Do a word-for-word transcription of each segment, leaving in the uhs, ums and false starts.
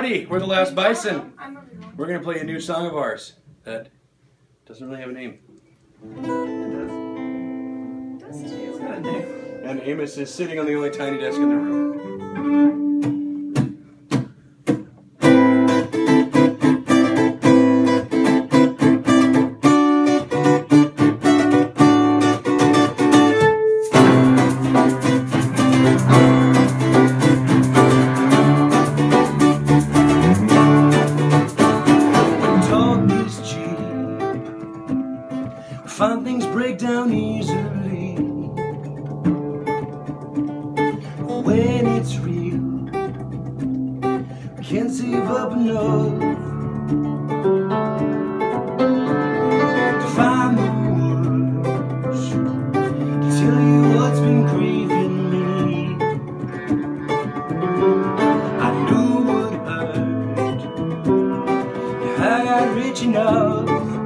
Howdy, we're the Last Bison. We're going to play a new song of ours that doesn't really have a name. It does. It does too. It's got a name. And Amos is sitting on the only tiny desk in the room. Fine things break down easily when it's real. We can't save up enough to find the words to tell you what's been grieving me. I knew it would hurt. I got rich enough.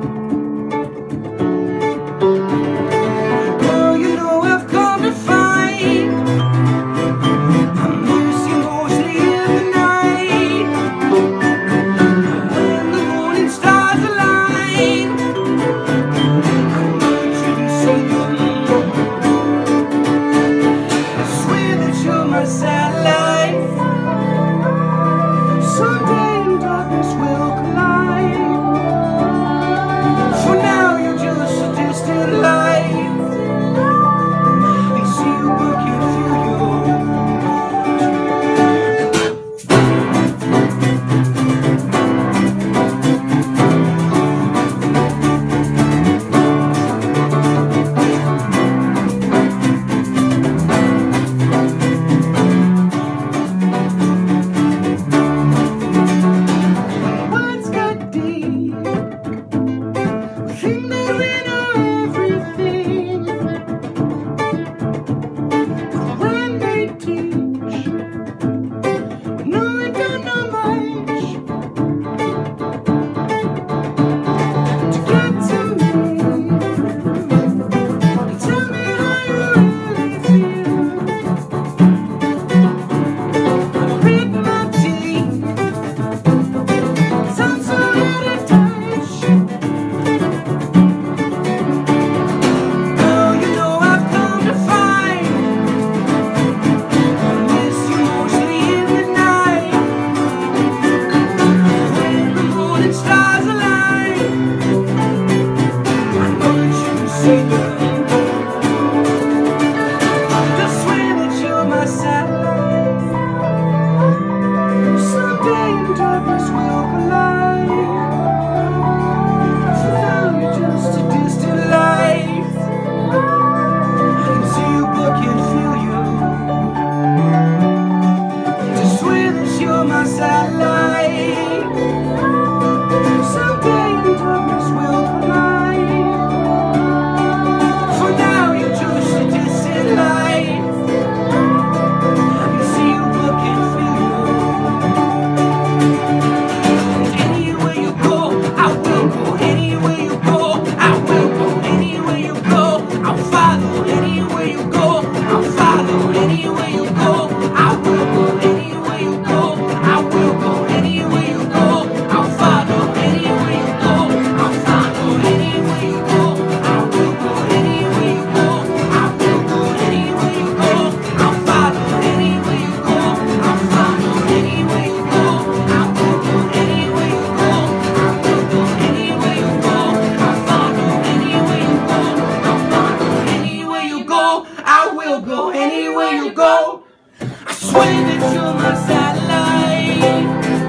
Go anywhere you go. I swear that you're my satellite.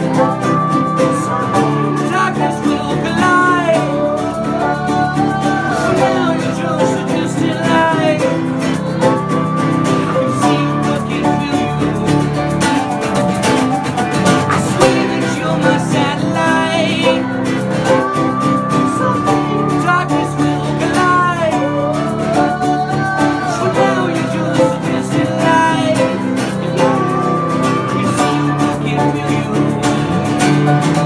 Darkness will collide. So now you're just a distant light. I can see you, but can't feel you. I swear that you're my satellite. Darkness will collide. So now you're just a distant light. I can see you, but can't feel you.